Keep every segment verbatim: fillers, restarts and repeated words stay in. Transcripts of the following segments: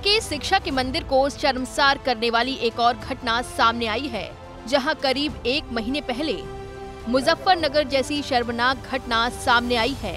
के शिक्षा के मंदिर को शर्मसार करने वाली एक और घटना सामने आई है, जहां करीब एक महीने पहले मुजफ्फरनगर जैसी शर्मनाक घटना सामने आई है।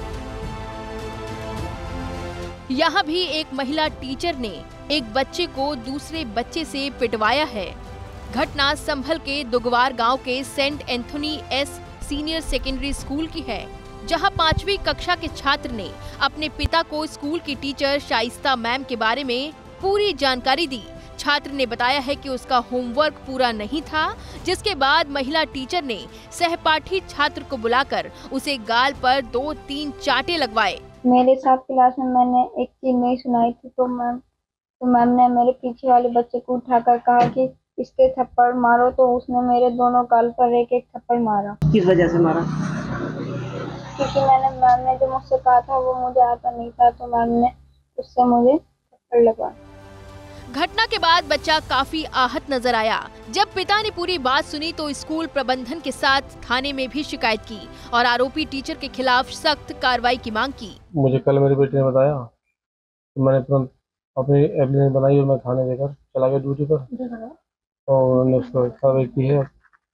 यहाँ भी एक महिला टीचर ने एक बच्चे को दूसरे बच्चे से पिटवाया है। घटना संभल के दुगवार गांव के Saint Anthony's senior secondary school की है, जहां पांचवी कक्षा के छात्र ने अपने पिता को स्कूल की टीचर शाइस्ता मैम के बारे में पूरी जानकारी दी। छात्र ने बताया है कि उसका होमवर्क पूरा नहीं था, जिसके बाद महिला टीचर ने सहपाठी छात्र को बुलाकर उसे गाल पर दो तीन चांटे लगवाए। मेरे साथ क्लास में मैंने एक चीज नहीं सुनाई थी, तो मैम तो मैम ने मेरे पीछे वाले बच्चे को उठाकर कहा कि इसके थप्पड़ मारो, तो उसने मेरे दोनों गाल पर एक एक थप्पड़ मारा। किस वजह से मारा? क्योंकि मैंने मैम ने जो मुझसे कहा था वो मुझे आता नहीं था, तो मैम ने उससे मुझे थप्पड़ लगवाया। घटना के बाद बच्चा काफी आहत नजर आया। जब पिता ने पूरी बात सुनी तो स्कूल प्रबंधन के साथ थाने में भी शिकायत की और आरोपी टीचर के खिलाफ सख्त कार्रवाई की मांग की। मुझे कल मेरे बेटे ने बताया, तो मैंने तुरंत अपनी एप्लीकेशन बनाई और मैं थाने देकर चला गया ड्यूटी पर और उन्होंने उसको कार्रवाई की है।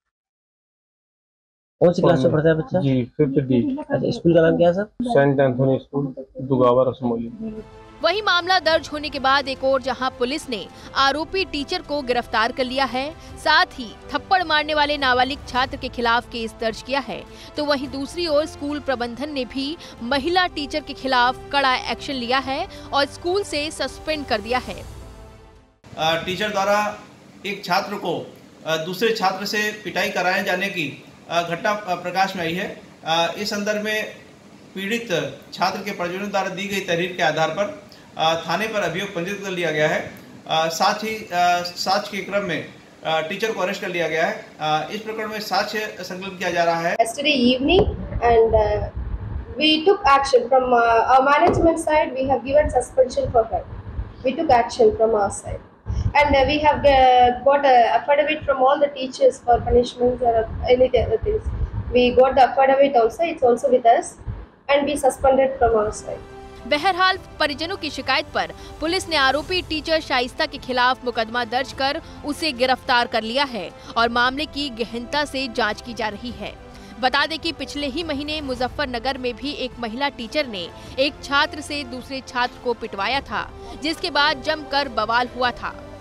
कौन सी क्लास में पढ़ता है बच्चा? जी फिफ्थ डी। अच्छा, स्कूल का नाम क्या है sir? Saint Anthony school, Dugawa, Rasmoli. वही मामला दर्ज होने के बाद एक और जहां पुलिस ने आरोपी टीचर को गिरफ्तार कर लिया है, साथ ही थप्पड़ मारने वाले नाबालिग छात्र के खिलाफ केस दर्ज किया है, तो वहीं दूसरी ओर स्कूल प्रबंधन ने भी महिला टीचर के खिलाफ कड़ा एक्शन लिया है और स्कूल से सस्पेंड कर दिया है। टीचर द्वारा एक छात्र को दूसरे छात्र से पिटाई कराए जाने की घटना प्रकाश में आई है। इस संदर्भ में पीड़ित छात्र के परिजनों द्वारा दी गई तहरीर के आधार पर थाने पर अभियोग पंजीकृत कर लिया गया है। साथ ही साक्ष्य के क्रम में टीचर को अरेस्ट कर लिया गया है। इस प्रकरण में साक्ष्य संकलन किया जा रहा है। Yesterday evening and uh, we took action from uh, our management side. We have given suspension for her. We took action from our side, and uh, we have uh, got a affidavit from all the teachers for punishments or any other things. We got the affidavit also. It's also with us, and we suspended from our side. बहरहाल परिजनों की शिकायत पर police ने आरोपी teacher Shaista के खिलाफ मुकदमा दर्ज कर उसे गिरफ्तार कर लिया है और मामले की गहनता से जांच की जा रही है। बता दें कि पिछले ही महीने मुजफ्फरनगर में भी एक महिला टीचर ने एक छात्र से दूसरे छात्र को पिटवाया था, जिसके बाद जमकर बवाल हुआ था।